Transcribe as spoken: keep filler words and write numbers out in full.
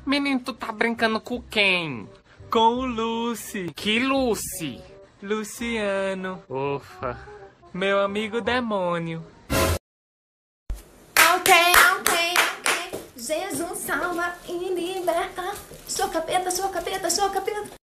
Menino, tu tá brincando com quem? Com o Lucy. Que Lucy? Luciano. Ufa. Meu amigo demônio. Ok, ok, ok. Jesus salva e liberta. Sou capeta, sou capeta, sou capeta.